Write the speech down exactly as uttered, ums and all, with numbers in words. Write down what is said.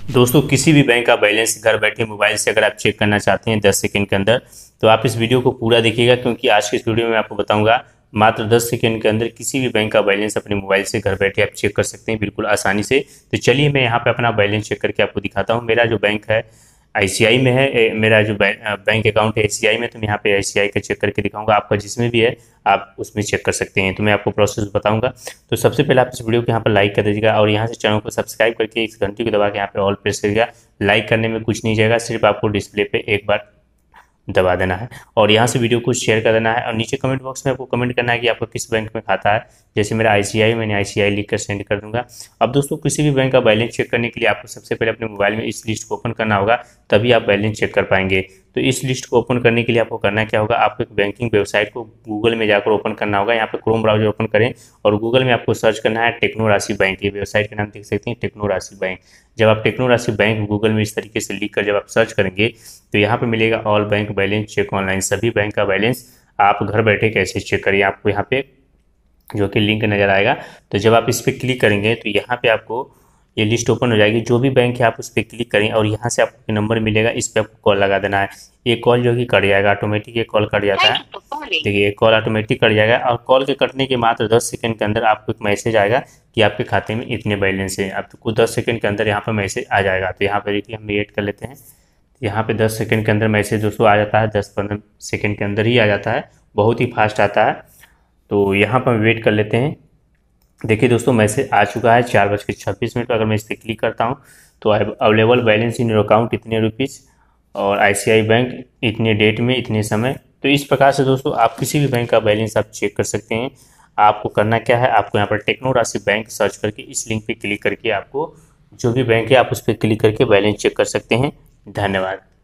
दोस्तों किसी भी बैंक का बैलेंस घर बैठे मोबाइल से अगर आप चेक करना चाहते हैं दस सेकंड के अंदर, तो आप इस वीडियो को पूरा देखिएगा, क्योंकि आज के इस वीडियो में आपको बताऊंगा मात्र दस सेकंड के अंदर किसी भी बैंक का बैलेंस अपने मोबाइल से घर बैठे आप चेक कर सकते हैं बिल्कुल आसानी से। तो चलिए मैं यहाँ पे अपना बैलेंस चेक करके आपको दिखाता हूँ। मेरा जो बैंक है आईसीआई में है, ए, मेरा जो बैंक अकाउंट है आईसीआई में, तो मैं यहाँ पे आईसीआई का चेक करके दिखाऊंगा। आपका जिसमें भी है आप उसमें चेक कर सकते हैं। तो मैं आपको प्रोसेस बताऊंगा। तो सबसे पहले आप इस वीडियो को यहाँ पर लाइक कर दीजिएगा और यहाँ से चैनल को सब्सक्राइब करके इस घंटी को दबा के यहाँ पे ऑल प्रेस करिएगा। लाइक करने में कुछ नहीं जाएगा, सिर्फ आपको डिस्प्ले पे एक बार दबा देना है और यहाँ से वीडियो को शेयर कर देना है और नीचे कमेंट बॉक्स में आपको कमेंट करना है कि आपका किस बैंक में खाता है। जैसे मेरा आईसीआई, मैंने आईसीआई लिख कर सेंड कर दूंगा। अब दोस्तों किसी भी बैंक का बैलेंस चेक करने के लिए आपको सबसे पहले अपने मोबाइल में इस लिस्ट को ओपन करना होगा, तभी आप बैलेंस चेक कर पाएंगे। तो इस लिस्ट को ओपन करने के लिए आपको करना क्या होगा, आपको एक बैंकिंग वेबसाइट को गूगल में जाकर ओपन करना होगा। यहाँ पे क्रोम ब्राउजर ओपन करें और गूगल में आपको सर्च करना है टेक्नो राशि बैंक। ये वेबसाइट का नाम देख सकते हैं, टेक्नो राशि बैंक। जब आप टेक्नो राशि बैंक गूगल में इस तरीके से लिख कर जब आप सर्च करेंगे तो यहाँ पे मिलेगा all bank balance check online. सभी बैंक का बैलेंस आप घर बैठे कैसे चेक करिए, आपको यहाँ पे जो कि लिंक नज़र आएगा। तो जब आप इस पर क्लिक करेंगे तो यहाँ पे आपको ये लिस्ट ओपन हो जाएगी। जो भी बैंक है आप उस पर क्लिक करें और यहाँ से आपको नंबर मिलेगा, इस पर आपको कॉल लगा देना है। ये कॉल जो कि कट जाएगा, ऑटोमेटिक ये कॉल कट जाता है। देखिए कॉल ऑटोमेटिक कट जाएगा और कॉल के कटने के मात्र दस सेकंड के अंदर आपको एक मैसेज आएगा कि आपके खाते में इतने बैलेंस है। आपको दस सेकंड के अंदर यहाँ पर मैसेज आ जाएगा। तो यहाँ पर देखिए हम वेट कर लेते हैं। यहाँ पे दस सेकंड के अंदर मैसेज दोस्तों आ जाता है, दस पंद्रह सेकंड के अंदर ही आ जाता है, बहुत ही फास्ट आता है। तो यहाँ पर वेट कर लेते हैं। देखिए दोस्तों मैसेज आ चुका है चार बज के छब्बीस मिनट पर। अगर मैं इस पर क्लिक करता हूँ तो available balance in your account इतने रुपीज़ और आईसीआई बैंक इतने डेट में इतने समय। तो इस प्रकार से दोस्तों आप किसी भी बैंक का बैलेंस आप चेक कर सकते हैं। आपको करना क्या है, आपको यहाँ पर टेक्नो राशि बैंक सर्च करके इस लिंक पे क्लिक करके आपको जो भी बैंक है आप उस पर क्लिक करके बैलेंस चेक कर सकते हैं। धन्यवाद।